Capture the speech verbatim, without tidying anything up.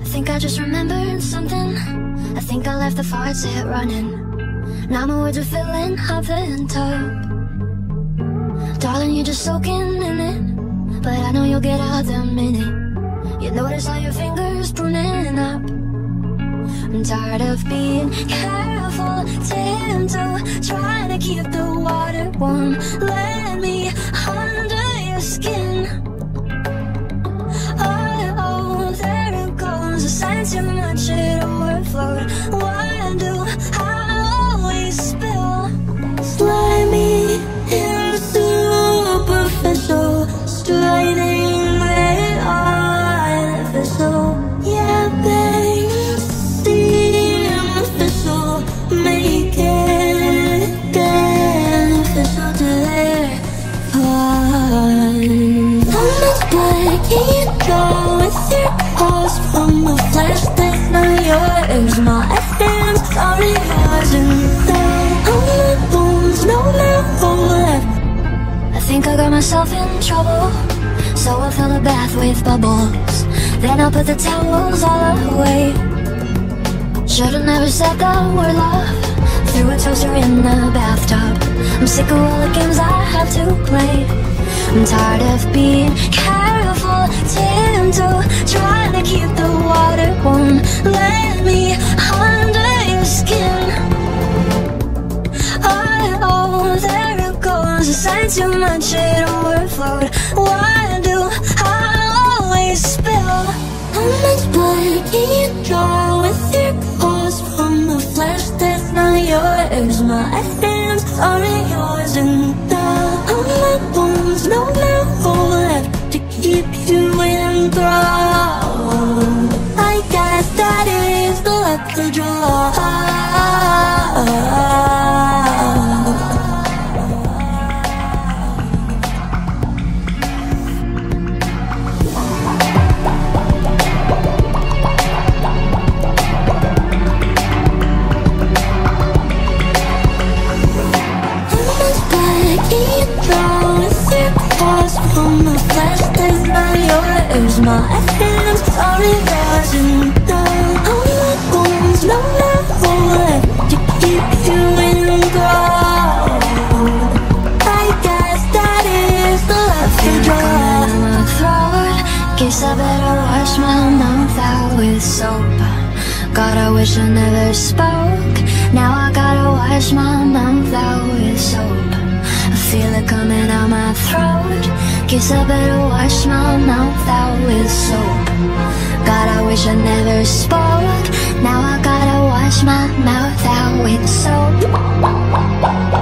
think I just remembered something. I think I left the faucet set running. Now my words are filling up the tub. Darling, you're just soaking in it, but I know you'll get out the minute you notice how your fingers pruning up. I'm tired of being careful, tiptoe, trying to keep the water warm. Let me under your skin. Oh, oh, there it goes. I sang too much, it overflowed. Why do I always spill? Slimy and superficial, straining the artificial. Yeah, babe, seem official. Make it beneficial to their heart. How much blood can you draw with your paws from a flash that's not yours? My hands are yours and all my bones, no more left. I think I got myself in trouble, so I fill the bath with bubbles. Then I'll put the towels all away. Should've never said the word love. Threw a toaster in the bathtub. I'm sick of all the games I have to play. I'm tired of being careful, tiptoe, trying to keep the water warm. Let me under your skin. Oh, oh, there it goes. I sang too much, it overflowed. Why do I always spill? How much blood can you draw with your paws from a flesh that's not yours? My hands are yours and all my bones, no more left to keep you enthralled. I guess that is the luck to draw. From the flesh that's not yours. My hands are yours and all my bones, no more left to keep you enthralled. I guess that is the love to draw. In my throat, guess I better wash my mouth out with soap. God, I wish I never spoke. Now I gotta wash my mouth out with soap. I feel it coming out my throat. Guess I better wash my mouth out with soap. God, I wish I never spoke. Now I gotta wash my mouth out with soap.